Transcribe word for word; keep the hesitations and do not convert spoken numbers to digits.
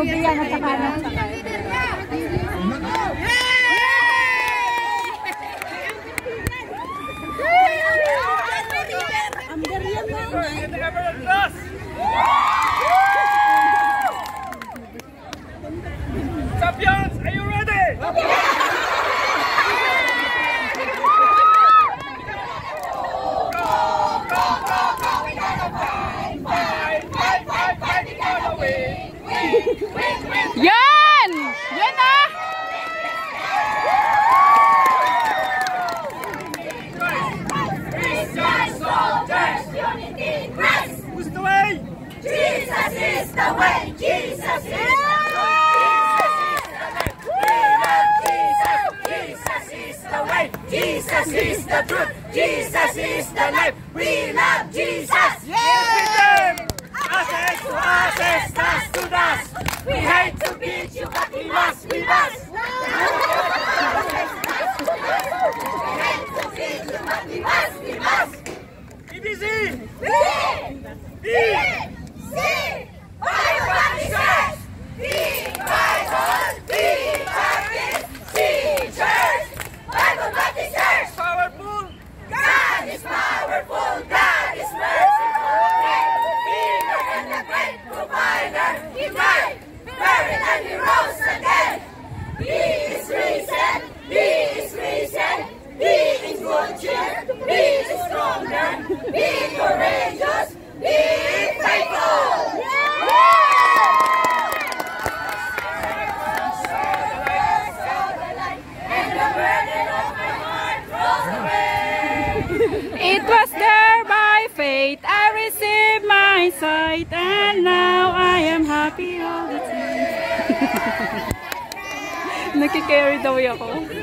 Biyan at saka ano. Champions, are you ready? Yan! Yan na! Who's the way? Jesus is the way. Jesus is the way. Jesus is the truth. Jesus is the life. We love Jesus. Yes! Ashes to ashes, dust to dust. We hate to beat you, but we must, we must. We hate to beat you, but we must, we must. B B C! B! B! C! Bible Baptist! B! Bible! B! Baptist! C! Church! Bible Baptist Church! Powerful! God is powerful! God is merciful! Great! Bigger than the great provider! He died, buried, and he rose again! He is risen! He is risen! He is good cheer! He is stronger! Be courageous! Be faithful! It was there by faith I received my sight, and now I am happy all the time. Nakikarry daw ako.